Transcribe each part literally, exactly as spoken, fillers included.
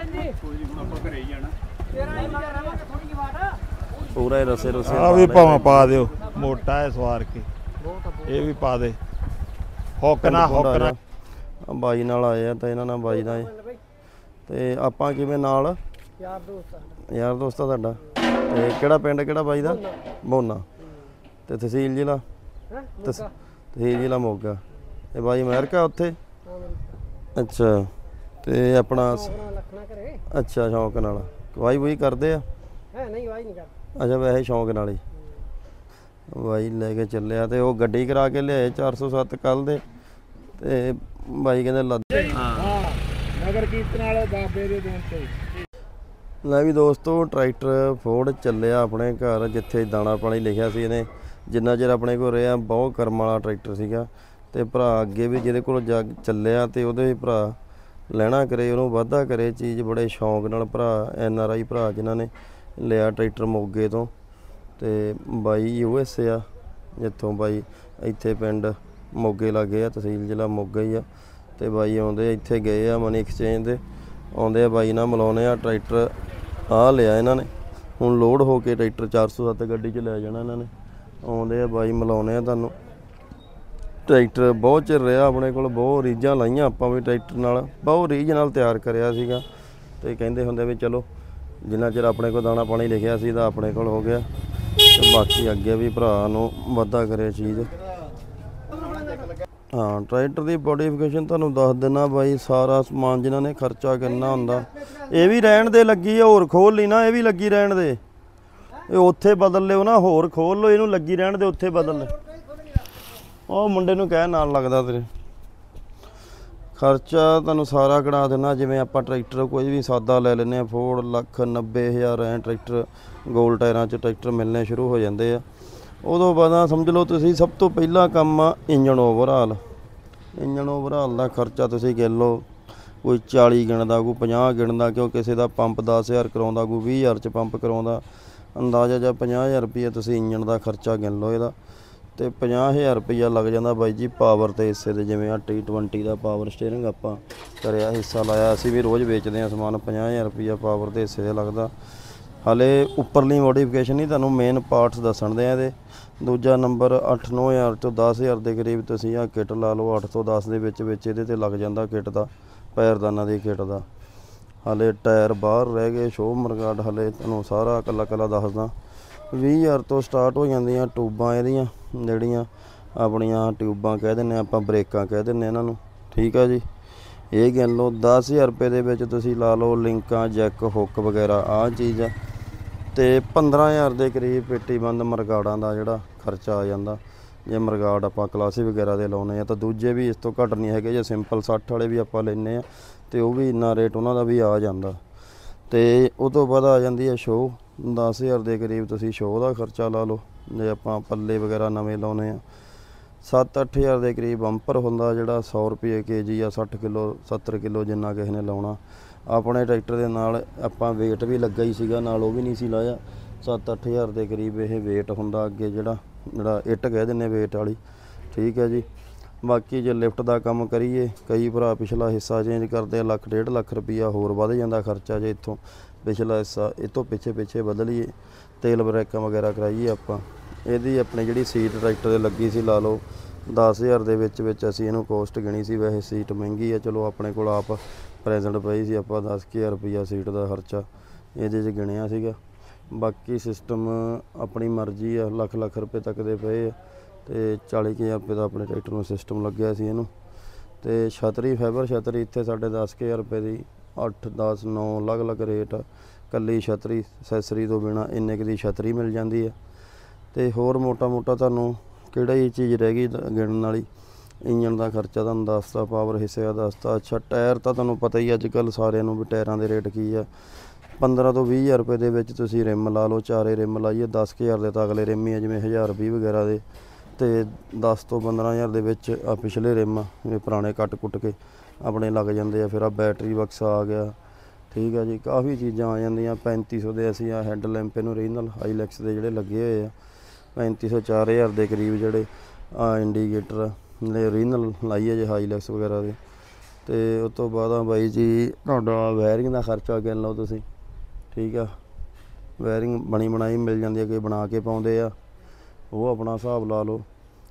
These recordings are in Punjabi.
पूरा ही रसे रुसे आ भी भावें पा दिओ मोटा है सवार के ये भी पा दे होकना होकना ਬਾਈ ਨਾਲ ਆਏ ਆ ਤਾਂ ਇਹਨਾਂ ਨਾਲ ਬਾਈ ਦਾ ਤੇ ਆਪਾਂ ਕਿਵੇਂ ਨਾਲ ਯਾਰ ਦੋਸਤ ਯਾਰ ਦੋਸਤ ਆ ਤੁਹਾਡਾ ਤੇ ਕਿਹੜਾ ਪਿੰਡ ਕਿਹੜਾ ਬਾਈ ਦਾ ਮੋਨਾ ਤੇ ਤਹਿਸੀਲ ਜ਼ਿਲ੍ਹਾ ਤਹਿਸੀਲ ਜ਼ਿਲ੍ਹਾ ਮੋਗਾ ਇਹ ਬਾਈ ਅਮਰੀਕਾ ਉੱਥੇ ਅੱਛਾ ਤੇ ਆਪਣਾ ਅੱਛਾ ਸ਼ੌਂਕ ਨਾਲ ਵਾਈ ਵੂਈ ਕਰਦੇ ਆ ਨਹੀਂ ਵਾਈ ਨਹੀਂ ਕਰਦੇ ਅੱਛਾ ਵੈਸੇ ਸ਼ੌਂਕ ਨਾਲ ਹੀ ਬਾਈ ਲੈ ਕੇ ਚੱਲਿਆ ਤੇ ਉਹ ਗੱਡੀ ਕਰਾ ਕੇ ਲਿਆਏ ਚਾਰ ਸੌ ਸੱਤ ਕੱਲ ਦੇ ਤੇ ਬਾਈ ਕਹਿੰਦੇ ਲੱਦ ਹਾਂ ਨਗਰ ਕੀਰਤਨ ਵਾਲੇ ਬਾਬੇ ਦੇ ਦਿਨ ਤੇ ਲੈ ਵੀ ਦੋਸਤੋ ਟਰੈਕਟਰ ਫੋਰਡ ਚੱਲਿਆ ਆਪਣੇ ਘਰ ਜਿੱਥੇ ਦਾਣਾ ਪਾਣੀ ਲਿਖਿਆ ਸੀ ਇਹਨੇ ਜਿੰਨਾ ਚਿਰ ਆਪਣੇ ਕੋਲ ਰਿਹਾ ਬਹੁਤ ਕਰਮ ਵਾਲਾ ਟਰੈਕਟਰ ਸੀਗਾ ਤੇ ਭਰਾ ਅੱਗੇ ਵੀ ਜਿਹਦੇ ਕੋਲ ਜਾ ਚੱਲਿਆ ਤੇ ਉਹਦੇ ਭਰਾ ਲੈਣਾ ਕਰੇ ਉਹਨੂੰ ਵਾਧਾ ਕਰੇ ਚੀਜ਼ ਬੜੇ ਸ਼ੌਂਕ ਨਾਲ ਭਰਾ ਐਨ ਆਰ ਆਈ ਭਰਾ ਜਿਨ੍ਹਾਂ ਨੇ ਲਿਆ ਟਰੈਕਟਰ ਮੋਗੇ ਤੋਂ ਤੇ ਬਾਈ ਯੂ ਐਸ ਏ ਆ ਜਿੱਥੋਂ ਬਾਈ ਇੱਥੇ ਪਿੰਡ ਮੋਗੇ ਲੱਗੇ ਆ ਤਹਿਸੀਲ ਜ਼ਿਲ੍ਹਾ ਮੋਗਾ ਹੀ ਆ ਤੇ ਬਾਈ ਆਉਂਦੇ ਇੱਥੇ ਗਏ ਆ ਮਨੀ ਐਕਸਚੇਂਜ ਦੇ ਆਉਂਦੇ ਆ ਬਾਈ ਨਾਲ ਮਿਲਾਉਂਦੇ ਆ ਟਰੈਕਟਰ ਆ ਲਿਆ ਇਹਨਾਂ ਨੇ ਹੁਣ ਲੋਡ ਹੋ ਕੇ ਟਰੈਕਟਰ ਚਾਰ ਸੌ ਸੱਤ ਗੱਡੀ 'ਚ ਲੈ ਜਾਣਾ ਇਹਨਾਂ ਨੇ ਆਉਂਦੇ ਆ ਬਾਈ ਮਿਲਾਉਂਦੇ ਆ ਤੁਹਾਨੂੰ ਟਰੈਕਟਰ ਬਹੁਤ ਚਿਰ ਰਿਹਾ ਆਪਣੇ ਕੋਲ ਬਹੁਤ ਰੀਝਾਂ ਲਾਈਆਂ ਆਪਾਂ ਵੀ ਟਰੈਕਟਰ ਨਾਲ ਬਹੁਤ ਰੀਝ ਨਾਲ ਤਿਆਰ ਕਰਿਆ ਸੀਗਾ ਤੇ ਕਹਿੰਦੇ ਹੁੰਦੇ ਵੀ ਚਲੋ ਜਿੰਨਾ ਚਿਰ ਆਪਣੇ ਕੋਲ ਦਾਣਾ ਪਾਣੀ ਲਿਖਿਆ ਸੀ ਤਾਂ ਆਪਣੇ ਕੋਲ ਹੋ ਗਿਆ ਤੇ ਬਾਕੀ ਅੱਗੇ ਵੀ ਭਰਾ ਨੂੰ ਵਾਧਾ ਕਰੇ ਚੀਜ਼ ਹਾਂ ਟਰੈਕਟਰ ਦੀ ਮੋਡੀਫਿਕੇਸ਼ਨ ਤੁਹਾਨੂੰ ਦੱਸ ਦਿੰਦਾ ਬਾਈ ਸਾਰਾ ਸਮਾਨ ਜਿਨ੍ਹਾਂ ਨੇ ਖਰਚਾ ਕਰਨਾ ਹੁੰਦਾ ਇਹ ਵੀ ਰਹਿਣ ਦੇ ਲੱਗੀ ਆ ਹੋਰ ਖੋਲ ਲਈ ਨਾ ਇਹ ਵੀ ਲੱਗੀ ਰਹਿਣ ਦੇ ਇਹ ਉੱਥੇ ਬਦਲ ਲਿਓ ਨਾ ਹੋਰ ਖੋਲ ਲਓ ਇਹਨੂੰ ਲੱਗੀ ਰਹਿਣ ਦੇ ਉੱਥੇ ਬਦਲ ਲੈ ਉਹ ਮੁੰਡੇ ਨੂੰ ਕਹਿ ਨਾਲ ਲੱਗਦਾ ਤੇਰੇ ਖਰਚਾ ਤੁਹਾਨੂੰ ਸਾਰਾ ਕਢਾ ਦੇਣਾ ਜਿਵੇਂ ਆਪਾਂ ਟਰੈਕਟਰ ਕੋਈ ਵੀ ਸਾਦਾ ਲੈ ਲੈਂਦੇ ਹਾਂ ਫੋਰਡ ਲੱਖ ਨੱਬੇ ਹਜ਼ਾਰ ਐਂ ਟਰੈਕਟਰ ਗੋਲ ਟਾਇਰਾਂ 'ਚ ਟਰੈਕਟਰ ਮਿਲਣੇ ਸ਼ੁਰੂ ਹੋ ਜਾਂਦੇ ਆ ਉਦੋਂ ਬਾਅਦ ਸਮਝ ਲਓ ਤੁਸੀਂ ਸਭ ਤੋਂ ਪਹਿਲਾ ਕੰਮ ਆ ਇੰਜਣ ਓਵਰਹਾਲ ਇੰਜਣ ਓਵਰਹਾਲ ਦਾ ਖਰਚਾ ਤੁਸੀਂ ਗਿਣ ਲਓ ਕੋਈ ਚਾਲੀ ਗਿਣਦਾ ਕੋਈ ਪੰਜਾਹ ਗਿਣਦਾ ਕਿਉਂ ਕਿਸੇ ਦਾ ਪੰਪ ਦਸ ਹਜ਼ਾਰ ਕਰਾਉਂਦਾ ਕੋਈ ਵੀਹ ਹਜ਼ਾਰ 'ਚ ਪੰਪ ਕਰਾਉਂਦਾ ਅੰਦਾਜ਼ਾ ਜਾਂ ਪੰਜਾਹ ਹਜ਼ਾਰ ਰੁਪਈਆ ਤੁਸੀਂ ਇੰਜਣ ਦਾ ਖਰਚਾ ਗਿਣ ਲਓ ਇਹਦਾ ਤੇ ਪੰਜਾਹ ਹਜ਼ਾਰ ਰੁਪਈਆ ਲੱਗ ਜਾਂਦਾ ਬਾਈ ਜੀ ਪਾਵਰ ਤੇ ਹਿੱਸੇ ਦੇ ਜਿਵੇਂ ਆ ਟੀ ਟਵੰਟੀ ਦਾ ਪਾਵਰ ਸਟੀਅਰਿੰਗ ਆਪਾਂ ਕਰਿਆ ਹਿੱਸਾ ਲਾਇਆ ਅਸੀਂ ਵੀ ਰੋਜ਼ ਵੇਚਦੇ ਹਾਂ ਸਮਾਨ ਪੰਜਾਹ ਹਜ਼ਾਰ ਰੁਪਈਆ ਪਾਵਰ ਦੇ ਹਿੱਸੇ ਦੇ ਲੱਗਦਾ ਹਾਲੇ ਉੱਪਰਲੀ ਮੋਡੀਫਿਕੇਸ਼ਨ ਨਹੀਂ ਤੁਹਾਨੂੰ ਮੇਨ ਪਾਰਟਸ ਦੱਸਣ ਦੇ ਆ ਇਹਦੇ ਦੂਜਾ ਨੰਬਰ ਅੱਠ ਨੌ ਹਜ਼ਾਰ ਤੋਂ ਦਸ ਹਜ਼ਾਰ ਦੇ ਕਰੀਬ ਤੁਸੀਂ ਆਹ ਕਿੱਟ ਲਾ ਲਓ ਅੱਠ ਤੋਂ ਦਸ ਦੇ ਵਿੱਚ ਵਿੱਚ ਇਹਦੇ 'ਤੇ ਲੱਗ ਜਾਂਦਾ ਕਿੱਟ ਦਾ ਪੈਰਦਾਨਾਂ ਦੀ ਕਿੱਟ ਦਾ ਹਾਲੇ ਟਾਇਰ ਬਾਹਰ ਰਹਿ ਗਏ ਸ਼ੋਅ ਮਰਗਾਡ ਹਾਲੇ ਤੁਹਾਨੂੰ ਸਾਰਾ ਇਕੱਲਾ ਇਕੱਲਾ ਦੱਸਦਾ ਵੀਹ ਹਜ਼ਾਰ ਤੋਂ ਸਟਾਰਟ ਹੋ ਜਾਂਦੀਆਂ ਟਿਊਬਾਂ ਇਹਦੀਆਂ ਜਿਹੜੀਆਂ ਆਪਣੀਆਂ ਟਿਊਬਾਂ ਕਹਿ ਦਿੰਦੇ ਆਪਾਂ ਬ੍ਰੇਕਾਂ ਕਹਿ ਦਿੰਦੇ ਇਹਨਾਂ ਨੂੰ ਠੀਕ ਆ ਜੀ ਇਹ ਗਿਣ ਲਓ ਦਸ ਹਜ਼ਾਰ ਰੁਪਏ ਦੇ ਵਿੱਚ ਤੁਸੀਂ ਲਾ ਲਓ ਲਿੰਕਾਂ ਜੈਕ ਹੁੱਕ ਵਗੈਰਾ ਆਹ ਚੀਜ਼ ਆ ਤੇ ਪੰਦਰਾਂ ਹਜ਼ਾਰ ਦੇ ਕਰੀਬ ਪੇਟੀ ਬੰਦ ਮਰਗਾੜਾਂ ਦਾ ਜਿਹੜਾ ਖਰਚਾ ਆ ਜਾਂਦਾ ਜੇ ਮਰਗਾੜ ਆਪਾਂ ਕਲਾਸੀ ਵਗੈਰਾ ਦੇ ਲਾਉਂਦੇ ਆ ਤਾਂ ਦੂਜੇ ਵੀ ਇਸ ਤੋਂ ਘੱਟ ਨਹੀਂ ਹੈਗੇ ਜੇ ਸਿੰਪਲ ਸੱਠ ਵਾਲੇ ਵੀ ਆਪਾਂ ਲੈਂਦੇ ਆ ਤੇ ਉਹ ਵੀ ਇੰਨਾ ਰੇਟ ਉਹਨਾਂ ਦਾ ਵੀ ਆ ਜਾਂਦਾ ਤੇ ਉਹ ਤੋਂ ਬਾਅਦ ਆ ਜਾਂਦੀ ਹੈ ਸ਼ੋਅ ਦਸ ਹਜ਼ਾਰ ਦੇ ਕਰੀਬ ਤੁਸੀਂ ਸ਼ੋਅ ਦਾ ਖਰਚਾ ਲਾ ਲਓ ਜੇ ਆਪਾਂ ਪੱਲੇ ਵਗੈਰਾ ਨਵੇਂ ਲਾਉਂਦੇ ਆ ਸੱਤ ਅੱਠ ਹਜ਼ਾਰ ਦੇ ਕਰੀਬ ਬੰਪਰ ਹੁੰਦਾ ਜਿਹੜਾ ਸੌ ਰੁਪਏ ਕੇ ਜੀ ਜਾਂ ਸੱਠ ਕਿਲੋ ਸੱਤਰ ਕਿਲੋ ਜਿੰਨਾ ਕਿਸੇ ਨੇ ਲਾਉਣਾ ਆਪਣੇ ਟਰੈਕਟਰ ਦੇ ਨਾਲ ਆਪਾਂ ਵੇਟ ਵੀ ਲੱਗਾ ਹੀ ਸੀਗਾ ਨਾਲ ਉਹ ਵੀ ਨਹੀਂ ਸੀ ਲਾਇਆ ਸੱਤ ਅੱਠ ਹਜ਼ਾਰ ਦੇ ਕਰੀਬ ਇਹ ਵੇਟ ਹੁੰਦਾ ਅੱਗੇ ਜਿਹੜਾ ਜਿਹੜਾ ਇੱਟ ਕਹਿ ਦਿੰਦੇ ਵੇਟ ਵਾਲੀ ਠੀਕ ਹੈ ਜੀ ਬਾਕੀ ਜੇ ਲਿਫਟ ਦਾ ਕੰਮ ਕਰੀਏ ਕਈ ਭਰਾ ਪਿਛਲਾ ਹਿੱਸਾ ਚੇਂਜ ਕਰਦੇ ਆ ਲੱਖ ਡੇਢ ਲੱਖ ਰੁਪਈਆ ਹੋਰ ਵੱਧ ਜਾਂਦਾ ਖਰਚਾ ਜੇ ਇੱਥੋਂ ਪਿਛਲਾ ਹਿੱਸਾ ਇਹ ਤੋਂ ਪਿੱਛੇ ਪਿੱਛੇ ਬਦਲੀਏ ਤੇਲ ਬਰੇਕਾਂ ਵਗੈਰਾ ਕਰਾਈਏ ਆਪਾਂ ਇਹਦੀ ਆਪਣੀ ਜਿਹੜੀ ਸੀਟ ਟਰੈਕਟਰ ਦੇ ਲੱਗੀ ਸੀ ਲਾ ਲਓ ਦਸ ਹਜ਼ਾਰ ਦੇ ਵਿੱਚ ਵਿੱਚ ਅਸੀਂ ਇਹਨੂੰ ਕੋਸਟ ਗਿਣੀ ਸੀ ਵੈਸੇ ਸੀਟ ਮਹਿੰਗੀ ਆ ਚਲੋ ਆਪਣੇ ਕੋਲ ਆਪ ਪ੍ਰੈਜ਼ੈਂਟ ਪਈ ਸੀ ਆਪਾਂ ਦਸ ਕੁ ਹਜ਼ਾਰ ਰੁਪਈਆ ਸੀਟ ਦਾ ਖਰਚਾ ਇਹਦੇ 'ਚ ਗਿਣਿਆ ਸੀਗਾ ਬਾਕੀ ਸਿਸਟਮ ਆਪਣੀ ਮਰਜ਼ੀ ਆ ਲੱਖ ਲੱਖ ਰੁਪਏ ਤੱਕ ਦੇ ਪਏ ਆ ਤੇ ਚਾਲੀ ਕੁ ਹਜ਼ਾਰ ਰੁਪਏ ਦਾ ਆਪਣੇ ਟਰੈਕਟਰ ਨੂੰ ਸਿਸਟਮ ਲੱਗਿਆ ਸੀ ਇਹਨੂੰ ਤੇ ਛਤਰੀ ਫਾਈਬਰ ਛਤਰੀ ਇੱਥੇ ਸਾਡੇ ਦਸ ਕੁ ਹਜ਼ਾਰ ਰੁਪਏ ਦੀ ਅੱਠ ਦਸ ਨੌ ਅਲੱਗ ਅਲੱਗ ਰੇਟ ਆ ਇਕੱਲੀ ਛਤਰੀ ਅਸੈਸਰੀ ਤੋਂ ਬਿਨਾਂ ਇੰਨੇ ਕੁ ਦੀ ਛਤਰੀ ਮਿਲ ਜਾਂਦੀ ਹੈ ਤੇ ਹੋਰ ਮੋਟਾ ਮੋਟਾ ਤੁਹਾਨੂੰ ਕਿਹੜਾ ਹੀ ਚੀਜ਼ ਰਹਿ ਗਈ ਗਿਣਨ ਵਾਲੀ ਇੰਜਣ ਦਾ ਖਰਚਾ ਤੁਹਾਨੂੰ ਦੱਸਤਾ ਪਾਵਰ ਹਿੱਸੇ ਦਾ ਦੱਸਤਾ ਅੱਛਾ ਟਾਇਰ ਤਾਂ ਤੁਹਾਨੂੰ ਪਤਾ ਹੀ ਅੱਜ ਕੱਲ੍ਹ ਸਾਰਿਆਂ ਨੂੰ ਵੀ ਟਾਇਰਾਂ ਦੇ ਰੇਟ ਕੀ ਆ ਪੰਦਰਾਂ ਤੋਂ ਵੀਹ ਹਜ਼ਾਰ ਰੁਪਏ ਦੇ ਵਿੱਚ ਤੁਸੀਂ ਰਿਮ ਲਾ ਲਓ ਚਾਰੇ ਰਿਮ ਲਾਈਏ ਦਸ ਕੁ ਹਜ਼ਾਰ ਦੇ ਤਾਂ ਅਗਲੇ ਰਿਮ ਹੀ ਆ ਜਿਵੇਂ ਹਜ਼ਾਰ ਵੀਹ ਵਗੈਰਾ ਦੇ ਤੇ ਦਸ ਤੋਂ ਪੰਦਰਾਂ ਹਜ਼ਾਰ ਦੇ ਵਿੱਚ ਆ ਪਿਛਲੇ ਰਿਮ ਜਿਵੇਂ ਪੁਰਾਣੇ ਕੱਟ ਕੁੱਟ ਕੇ ਆਪਣੇ ਲੱਗ ਜਾਂਦੇ ਆ ਫਿਰ ਆ ਬੈਟਰੀ ਬਕਸਾ ਆ ਗਿਆ ਠੀਕ ਆ ਜੀ ਕਾਫੀ ਚੀਜ਼ਾਂ ਆ ਜਾਂਦੀਆਂ ਪੈਂਤੀ ਸੌ ਦੇ ਅਸੀਂ ਆ ਹੈੱਡ ਲੈਂਪ ਇਹਨੂੰ ਰੀਜਨਲ ਹਾਈਲੈਕਸ ਦੇ ਜਿਹੜੇ ਲੱਗੇ ਹੋਏ ਆ ਪੈਂਤੀ ਸੌ ਚਾਰ ਹਜ਼ਾਰ ਦੇ ਕਰੀਬ ਜਿਹੜੇ ਆ ਇੰਡੀਕੇਟਰ ਜਿਹੜੇ ਰੀਜਨਲ ਲਾਈਏ ਜੇ ਹਾਈਲੈਕਸ ਵਗੈਰਾ ਦੇ ਤੇ ਉਸ ਤੋਂ ਬਾਅਦ ਆ ਬਾਈ ਜੀ ਤੁਹਾਡਾ ਵਾਇਰਿੰਗ ਦਾ ਖਰਚਾ ਗਿਣ ਲਓ ਤੁਸੀਂ, ਠੀਕ ਆ। ਵਾਇਰਿੰਗ ਬਣੀ ਬਣਾਈ ਮਿਲ ਜਾਂਦੀ ਹੈ, ਕੋਈ ਬਣਾ ਕੇ ਪਾਉਂਦੇ ਆ, ਉਹ ਆਪਣਾ ਹਿਸਾਬ ਲਾ ਲਓ।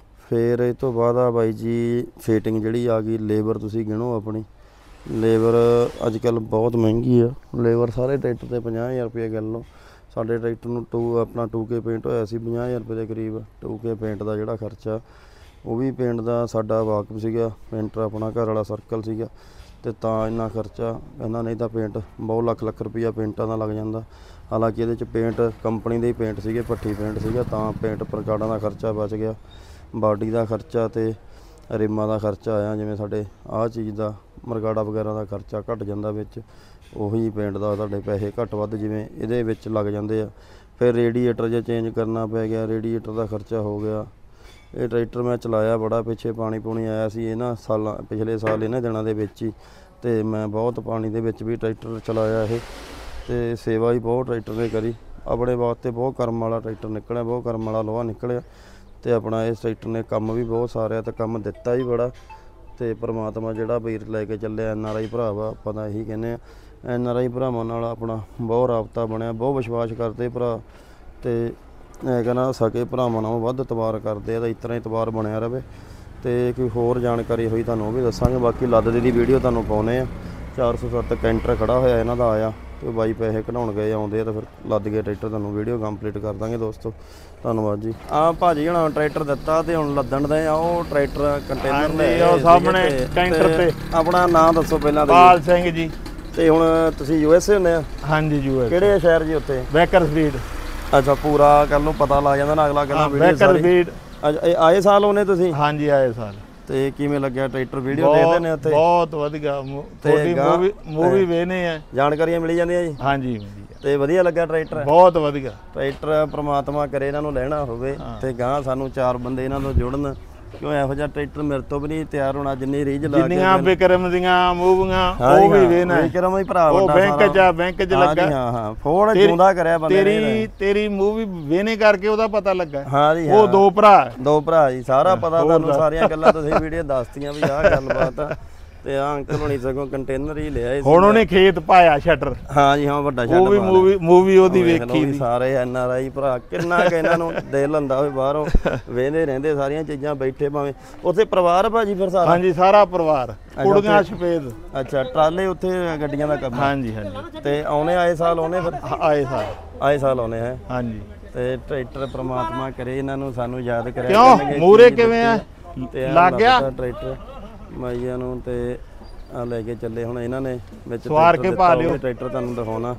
ਫਿਰ ਇਹ ਤੋਂ ਬਾਅਦ ਆ ਬਾਈ ਜੀ ਫਿਟਿੰਗ ਜਿਹੜੀ ਆ ਗਈ, ਲੇਬਰ ਤੁਸੀਂ ਗਿਣੋ ਆਪਣੀ। ਲੇਬਰ ਅੱਜ ਕੱਲ੍ਹ ਬਹੁਤ ਮਹਿੰਗੀ ਆ ਲੇਬਰ, ਸਾਰੇ ਟਰੈਕਟਰ 'ਤੇ ਪੰਜਾਹ ਹਜ਼ਾਰ ਰੁਪਏ ਗਿਣ ਲਓ। ਸਾਡੇ ਟਰੈਕਟਰ ਨੂੰ ਟੂ ਆਪਣਾ ਟੂ ਕੇ ਪੇਂਟ ਹੋਇਆ ਸੀ ਪੰਜਾਹ ਹਜ਼ਾਰ ਰੁਪਏ ਦੇ ਕਰੀਬ। ਟੂ ਕੇ ਪੇਂਟ ਦਾ ਜਿਹੜਾ ਖਰਚਾ, ਉਹ ਵੀ ਪੇਂਟ ਦਾ ਸਾਡਾ ਵਾਕਫ ਸੀਗਾ, ਪੇਂਟਰ ਆਪਣਾ ਘਰ ਵਾਲਾ ਸਰਕਲ ਸੀਗਾ, ਅਤੇ ਤਾਂ ਇੰਨਾ ਖਰਚਾ ਇਹਨਾਂ, ਨਹੀਂ ਤਾਂ ਪੇਂਟ ਬਹੁਤ ਲੱਖ ਲੱਖ ਰੁਪਈਆ ਪੇਂਟਾਂ ਦਾ ਲੱਗ ਜਾਂਦਾ। ਹਾਲਾਂਕਿ ਇਹਦੇ 'ਚ ਪੇਂਟ ਕੰਪਨੀ ਦੇ ਹੀ ਪੇਂਟ ਸੀਗੇ, ਭੱਠੀ ਪੇਂਟ ਸੀਗਾ, ਤਾਂ ਪੇਂਟ ਪ੍ਰਕਾਰਾਂ ਦਾ ਖਰਚਾ ਬਚ ਗਿਆ। ਬਾਡੀ ਦਾ ਖਰਚਾ ਅਤੇ ਰਿਮਾਂ ਦਾ ਖਰਚਾ ਆਇਆ, ਜਿਵੇਂ ਸਾਡੇ ਆਹ ਚੀਜ਼ ਦਾ ਮਰਗਾੜਾ ਵਗੈਰਾ ਦਾ ਖਰਚਾ ਘੱਟ ਜਾਂਦਾ ਵਿੱਚ, ਉਹੀ ਪੇਂਟ ਦਾ ਤੁਹਾਡੇ ਪੈਸੇ ਘੱਟ ਵੱਧ ਜਿਵੇਂ ਇਹਦੇ ਵਿੱਚ ਲੱਗ ਜਾਂਦੇ ਆ। ਫਿਰ ਰੇਡੀਏਟਰ ਜੇ ਚੇਂਜ ਕਰਨਾ ਪੈ ਗਿਆ, ਰੇਡੀਏਟਰ ਦਾ ਖਰਚਾ ਹੋ ਗਿਆ। ਇਹ ਟਰੈਕਟਰ ਮੈਂ ਚਲਾਇਆ ਬੜਾ, ਪਿੱਛੇ ਪਾਣੀ ਪੂਣੀ ਆਇਆ ਸੀ ਇਹਨਾਂ ਸਾਲਾਂ, ਪਿਛਲੇ ਸਾਲ ਇਹਨਾਂ ਦਿਨਾਂ ਦੇ ਵਿੱਚ ਹੀ, ਅਤੇ ਮੈਂ ਬਹੁਤ ਪਾਣੀ ਦੇ ਵਿੱਚ ਵੀ ਟਰੈਕਟਰ ਚਲਾਇਆ ਇਹ, ਅਤੇ ਸੇਵਾ ਹੀ ਬਹੁਤ ਟਰੈਕਟਰ ਨੇ ਕਰੀ। ਆਪਣੇ ਵਾਸਤੇ ਬਹੁਤ ਕਰਮ ਵਾਲਾ ਟਰੈਕਟਰ ਨਿਕਲਿਆ, ਬਹੁਤ ਕਰਮ ਵਾਲਾ ਲੋਹਾ ਨਿਕਲਿਆ, ਅਤੇ ਆਪਣਾ ਇਸ ਟਰੈਕਟਰ ਨੇ ਕੰਮ ਵੀ ਬਹੁਤ ਸਾਰਿਆ ਅਤੇ ਕੰਮ ਦਿੱਤਾ ਹੀ ਬੜਾ। ਅਤੇ ਪਰਮਾਤਮਾ ਜਿਹੜਾ ਵੀਰ ਲੈ ਕੇ ਚੱਲਿਆ ਐਨ ਆਰ ਆਈ ਭਰਾ ਵਾ, ਆਪਾਂ ਤਾਂ ਇਹੀ ਕਹਿੰਦੇ ਹਾਂ, ਐਨ ਆਰ ਆਈ ਭਰਾਵਾਂ ਨਾਲ ਆਪਣਾ ਬਹੁਤ ਰਾਬਤਾ ਬਣਿਆ, ਬਹੁਤ ਵਿਸ਼ਵਾਸ ਕਰਦੇ ਭਰਾ, ਅਤੇ ਮੈਂ ਕਹਿੰਦਾ ਸਕੇ ਭਰਾਵਾਂ ਨਾਲੋਂ ਵੱਧ ਇਤਬਾਰ ਕਰਦੇ ਆ, ਤਾਂ ਇਸ ਤਰ੍ਹਾਂ ਇਤਬਾਰ ਬਣਿਆ ਰਹੇ। ਅਤੇ ਕੋਈ ਹੋਰ ਜਾਣਕਾਰੀ ਹੋਈ ਤੁਹਾਨੂੰ ਉਹ ਵੀ ਦੱਸਾਂਗੇ। ਬਾਕੀ ਲੱਦਦੇ ਦੀ ਵੀਡੀਓ ਤੁਹਾਨੂੰ ਪਾਉਂਦੇ ਆ। ਚਾਰ ਸੌ ਸੱਤ ਕੈਂਟਰ ਖੜਾ ਹੋਇਆ ਇਹਨਾਂ ਦਾ ਆਇਆ, ਅਤੇ ਬਾਈ ਪੈਸੇ ਕਢਾਉਣ ਗਏ ਆਉਂਦੇ ਆ, ਤਾਂ ਫਿਰ ਲੱਦ ਗਏ ਟਰੈਕਟਰ, ਤੁਹਾਨੂੰ ਵੀਡੀਓ ਕੰਪਲੀਟ ਕਰ ਦਾਂਗੇ ਦੋਸਤੋ। ਧੰਨਵਾਦ ਜੀ। ਆਹ ਭਾਜੀ ਹੁਣਾਂ ਟਰੈਕਟਰ ਦਿੱਤਾ ਅਤੇ ਹੁਣ ਲੱਦਣ ਦੇ ਆ, ਉਹ ਟਰੈਕਟਰ ਕੰਟੇਨਰ ਲੈ ਉਹ ਸਾਹਮਣੇ ਕੈਂਟਰ ਤੇ। ਆਪਣਾ ਨਾਂ ਦੱਸੋ ਪਹਿਲਾਂ ਤਾਂ ਪਾਲ ਸਿੰਘ ਜੀ। ਅਤੇ ਹੁਣ ਤੁਸੀਂ ਯੂ ਐਸ ਏ ਹੁੰਦੇ ਆ? ਹਾਂਜੀ ਯੂ ਐਸ। ਕਿਹੜੇ ਸ਼ਹਿਰ ਜੀ ਉੱਥੇ? ਬੇਕਰਫੀਲਡ। ਅੱਛਾ, ਪੂਰਾ ਕਰ ਲਓ, ਪਤਾ ਲੱਗ ਜਾਂਦਾ ਨਾ, ਅਗਲਾ ਕਹਿੰਦਾ ਵੀਡੀਓ ਸਾਰੀ। ਬੇਕਰਫੀਲਡ। ਅੱਛਾ, ਇਹ ਆਏ ਸਾਲ ਆਉਂਦੇ ਤੁਸੀਂ? ਹਾਂਜੀ ਆਏ ਸਾਲ। ਤੇ ਕਿਵੇਂ ਲੱਗਿਆ ਟਰੈਕਟਰ? ਵੀਡੀਓ ਦੇਖਦੇ ਨੇ ਉੱਥੇ? ਬਹੁਤ ਵਧੀਆ, ਤੁਹਾਡੀ ਮੂਵੀ ਮੂਵੀ ਵੇਖਨੇ ਆ, ਜਾਣਕਾਰੀਆਂ ਮਿਲੀ ਜਾਂਦੀਆਂ ਜੀ? ਹਾਂਜੀ। ਤੇ ਵਧੀਆ ਲੱਗਾ ਟਰੈਕਟਰ? ਬਹੁਤ ਵਧੀਆ ਟਰੈਕਟਰ ਪ੍ਰਮਾਤਮਾ ਕਰੇ ਇਹਨਾਂ ਨੂੰ ਲੈਣਾ ਹੋਵੇ, ਤੇ ਗਾਂ ਸਾਨੂੰ ਚਾਰ ਬੰਦੇ ਇਹਨਾਂ ਤੋਂ ਜੁੜਨ, ਕਿਉਂ ਇਹੋ ਜਿਹਾ ਟਰੈਕਟਰ ਮੇਰੇ ਤੋਂ ਵੀ ਨਹੀਂ ਤਿਆਰ ਹੋਣਾ ਜਿੰਨੀ ਰੀਝ ਲਾ ਕੇ। ਜਿੰਨੀਆਂ ਵਿਕਰਮ ਦੀਆਂ ਮੂਵੀਆਂ ਉਹ ਵੀ ਵੇਖਣਾ। ਵਿਕਰਮ ਹੀ ਭਰਾ ਵੱਡਾ, ਬੈਂਕ 'ਚ ਆ, ਬੈਂਕ 'ਚ ਲੱਗਾ। ਹਾਂ ਹਾਂ, ਫੋੜ ਜਿਉਂਦਾ ਕਰਿਆ ਬੰਦੇ ਨੇ। ਤੇਰੀ ਤੇਰੀ ਮੂਵੀ ਵੇਖਣੇ ਕਰਕੇ ਉਹਦਾ ਪਤਾ ਲੱਗਾ। ਹਾਂ ਜੀ, ਉਹ ਦੋ ਭਰਾ, ਦੋ ਭਰਾ ਜੀ, ਸਾਰਾ ਪਤਾ ਤੁਹਾਨੂੰ, ਸਾਰੀਆਂ ਗੱਲਾਂ ਤੁਸੀਂ ਵੀਡੀਓ ਦੱਸਤੀਆਂ ਵੀ ਆਹ ਗੱਲਬਾਤ ਆ। ਤੇ ਆ ਅੰਕਲ ਹੋਣੀ ਸਗੋਂ ਕੰਟੇਨਰ ਹੀ ਲਿਆ ਸੀ। ਹੁਣ ਉਹਨੇ ਖੇਤ ਪਾਇਆ ਸ਼ਟਰ। ਹਾਂ ਜੀ ਹਾਂ, ਵੱਡਾ ਸ਼ਟਰ। ਉਹ ਵੀ ਮੂਵੀ ਮੂਵੀ ਉਹਦੀ ਵੇਖੀ ਦੀ। ਸਾਰੇ ਐਨ ਆਰ ਆਈ ਭਰਾ, ਕਿੰਨਾ ਕਿ ਇਹਨਾਂ ਨੂੰ ਦਿਲ ਹੁੰਦਾ ਹੋਵੇ, ਬਾਹਰੋਂ ਵੇਖਦੇ ਰਹਿੰਦੇ ਸਾਰੀਆਂ ਚੀਜ਼ਾਂ, ਬੈਠੇ ਭਾਵੇਂ ਉੱਥੇ ਪਰਿਵਾਰ ਭਾਜੀ ਫਿਰ ਸਾਰਾ? ਹਾਂਜੀ, ਸਾਰਾ ਪਰਿਵਾਰ, ਕੁੜੀਆਂ ਸਫੇਦ। ਅੱਛਾ, ਟਰਾਲੇ ਉੱਥੇ ਗੱਡੀਆਂ ਦਾ ਕੰਮ? ਹਾਂਜੀ ਹਾਂਜੀ। ਤੇ ਆਉਣੇ ਆਏ ਸਾਲ ਆਉਣੇ ਫਿਰ? ਆਏ ਸਾਲ ਆਏ ਸਾਲ ਆਉਣੇ ਹੈ। ਹਾਂਜੀ। ਤੇ ਟਰੈਕਟਰ ਪ੍ਰਮਾਤਮਾ ਕਰੇ ਇਹਨਾਂ ਨੂੰ ਸਾਨੂੰ ਯਾਦ ਕਰਿਆ। ਕਿਉਂ ਮੂਰੇ ਕਿਵੇਂ ਆ ਲੱਗ ਗਿਆ ਟਰੈਕਟਰ ਮਾਈਆਂ ਨੂੰ, ਤੇ ਆ ਲੈ ਕੇ ਚੱਲੇ ਹੁਣ ਇਹਨਾਂ ਨੇ ਵਿੱਚ ਸਵਾਰ ਕੇ ਪਾ ਲਿਓ ਟਰੈਕਟਰ, ਤੁਹਾਨੂੰ ਦਿਖਾਉਣਾ।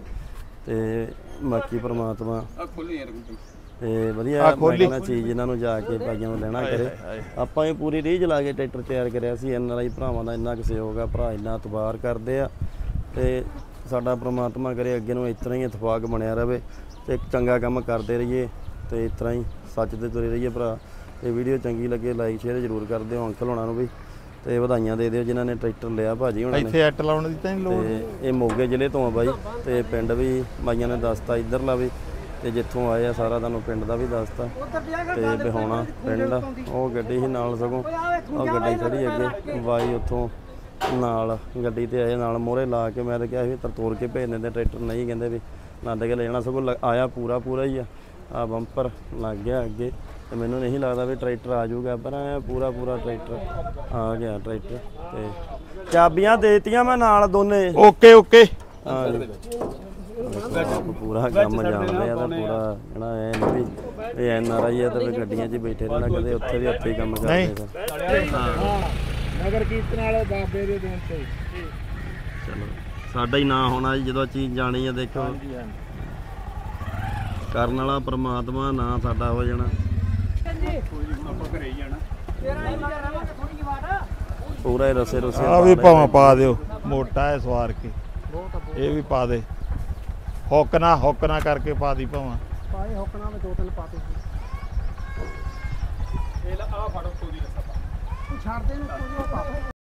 ਤੇ ਬਾਕੀ ਪ੍ਰਮਾਤਮਾ ਤੇ ਵਧੀਆ ਮੈਂ ਚੀਜ਼ ਇਹਨਾਂ ਨੂੰ ਜਾ ਕੇ ਭਾਈਆਂ ਨੂੰ ਲੈਣਾ ਕਰੇ। ਆਪਾਂ ਵੀ ਪੂਰੀ ਰੀਝ ਲਾ ਕੇ ਟਰੈਕਟਰ ਤਿਆਰ ਕਰਿਆ ਸੀ। ਐਨ ਆਰ ਆਈ ਭਰਾਵਾਂ ਦਾ ਇੰਨਾ ਕੁ ਸਹਿਯੋਗ ਆ, ਭਰਾ ਇੰਨਾ ਇਤਬਾਰ ਕਰਦੇ ਆ, ਤੇ ਸਾਡਾ ਪ੍ਰਮਾਤਮਾ ਕਰੇ ਅੱਗੇ ਨੂੰ ਇਸ ਤਰ੍ਹਾਂ ਹੀ ਇਤਫਾਕ ਬਣਿਆ ਰਹੇ, ਤੇ ਚੰਗਾ ਕੰਮ ਕਰਦੇ ਰਹੀਏ, ਤੇ ਇਸ ਤਰ੍ਹਾਂ ਹੀ ਸੱਚ ਤੇ ਤੁਰੇ ਰਹੀਏ ਭਰਾ। ਤੇ ਵੀਡੀਓ ਚੰਗੀ ਲੱਗੇ ਲਾਈਕ ਸ਼ੇਅਰ ਜ਼ਰੂਰ ਕਰ ਦਿਓ। ਅੰਕਲ ਹੋਣਾ ਨੂੰ ਵੀ ਤੇ ਵਧਾਈਆਂ ਦੇ ਦਿਓ ਜਿਨ੍ਹਾਂ ਨੇ ਟਰੈਕਟਰ ਲਿਆ ਭਾਜੀ ਹੁਣਾਂ ਨੇ। ਇੱਥੇ ਐਟ ਲਾਉਣ ਦੀ ਤਾਂ ਨਹੀਂ ਲੋੜ। ਤੇ ਇਹ ਮੋਗੇ ਜ਼ਿਲ੍ਹੇ ਤੋਂ ਆ ਬਾਈ, ਤੇ ਪਿੰਡ ਵੀ ਬਾਈਆਂ ਨੇ ਦੱਸਤਾ ਇੱਧਰਲਾ ਵੀ, ਤੇ ਜਿੱਥੋਂ ਆਏ ਆ ਸਾਰਾ ਤੁਹਾਨੂੰ ਪਿੰਡ ਦਾ ਵੀ ਦੱਸਤਾ। ਤੇ ਬਿਹਾਉਣਾ ਪਿੰਡ, ਉਹ ਗੱਡੀ ਸੀ ਨਾਲ, ਸਗੋਂ ਉਹ ਗੱਡੀ ਖੜੀ ਅੱਗੇ, ਬਾਈ ਉੱਥੋਂ ਨਾਲ ਗੱਡੀ ਤੇ ਆਏ, ਨਾਲ ਮੋਹਰੇ ਲਾ ਕੇ। ਮੈਂ ਤਾਂ ਕਿਹਾ ਸੀ ਤਰਤੋੜ ਕੇ ਭੇਜ ਦਿੰਦੇ ਟਰੈਕਟਰ, ਨਹੀਂ ਕਹਿੰਦੇ ਵੀ ਲੱਦ ਕੇ ਲੈ ਜਾਣਾ, ਸਗੋਂ ਆਇਆ ਪੂਰਾ ਪੂਰਾ ਹੀ ਆ। ਆ ਬੰਪਰ ਲੱਗ ਗਿਆ ਅੱਗੇ, ਤੇ ਮੈਨੂੰ ਨਹੀਂ ਲੱਗਦਾ ਵੀ ਟਰੈਕਟਰ ਆ ਜਾਊਗਾ, ਪਰ ਐ ਪੂਰਾ ਪੂਰਾ ਟਰੈਕਟਰ ਆ ਗਿਆ ਟਰੈਕਟਰ। ਤੇ ਚਾਬੀਆਂ ਦੇਤੀਆਂ ਮੈਂ ਨਾਲ ਦੋਨੇ। Okay okay. ਹਾਂ ਜੀ, ਪੂਰਾ ਕੰਮ ਜਾਣਦੇ ਆ, ਤਾਂ ਪੂਰਾ ਜਿਹੜਾ ਐ ਨਹੀਂ ਵੀ ਇਹ ਐਨ ਆਰ ਆਈ ਆ ਤਾਂ ਫਿਰ ਗੱਡੀਆਂ 'ਚ ਬੈਠੇ ਰਹਿਣਾ, ਕਦੇ ਉੱਥੇ ਵੀ ਹੱਥੇ ਕੰਮ ਕਰਦੇ ਨਗਰ ਕੀਰਤਨ ਵਾਲੇ ਬਾਬੇ ਦੇ ਦਿਨ ਤੇ। ਚਲੋ, ਸਾਡਾ ਹੀ ਨਾਂ ਹੋਣਾ ਜੀ ਜਦੋਂ ਚੀਜ਼ ਜਾਣੀ ਆ। ਦੇਖੋ, ਕਰਨ ਵਾਲਾ ਪ੍ਰਮਾਤਮਾ, ਨਾਂ ਸਾਡਾ ਹੋ ਜਾਣਾ। ਪੂਰਾ ਹੀ ਰਸੇ ਰਸੇ ਆ ਵੀ ਭਾਵਾਂ ਪਾ ਦਿਓ, ਮੋਟਾ ਹੈ ਸਵਾਰ ਕੇ, ਇਹ ਵੀ ਪਾ ਦੇ। ਹੁੱਕ ਨਾ ਹੁੱਕ ਨਾ ਕਰਕੇ ਪਾ ਦੀ ਭਾਵਾਂ। ਪਾਏ ਹੁੱਕਣਾ ਵਿੱਚ ਦੋ ਤਿੰਨ ਪਾਤੇ ਇਹ ਆ ਫੜੋ ਕੋਈ ਰਸਾ ਪਾ, ਤੂੰ ਛੱਡ ਦੇ ਨੂੰ ਕੋਈ ਪਾ।